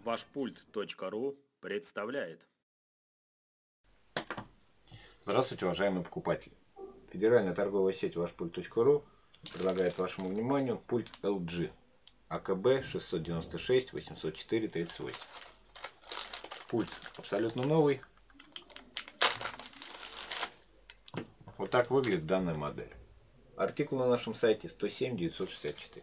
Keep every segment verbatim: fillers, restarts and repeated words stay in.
Вашпульт точка ру представляет. Здравствуйте, уважаемые покупатели! Федеральная торговая сеть Вашпульт точка ру предлагает вашему вниманию пульт эл джи а ка бэ шестьсот девяносто шесть восемьсот четыре тридцать восемь. Пульт абсолютно новый. Вот так выглядит данная модель. Артикул на нашем сайте сто семь девятьсот шестьдесят четыре.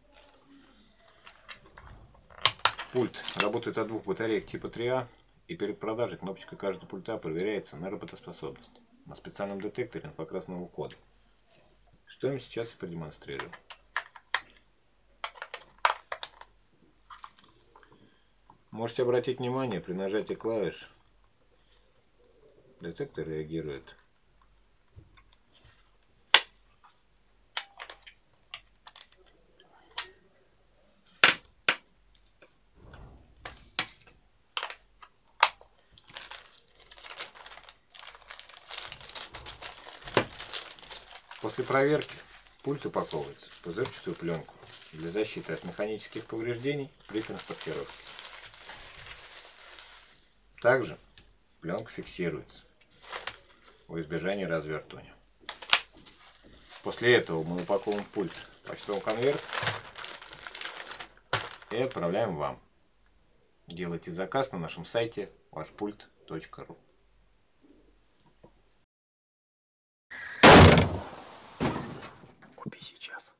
Пульт работает от двух батареек типа три а, и перед продажей кнопочкой каждого пульта проверяется на работоспособность на специальном детекторе инфракрасного кода. Что я им сейчас и продемонстрирую. Можете обратить внимание, при нажатии клавиш детектор реагирует. После проверки пульт упаковывается в пузырчатую пленку для защиты от механических повреждений при транспортировке. Также пленка фиксируется во избежание развертывания. После этого мы упаковываем пульт в почтовый конверт и отправляем вам. Делайте заказ на нашем сайте вашпульт точка ру. Купи сейчас.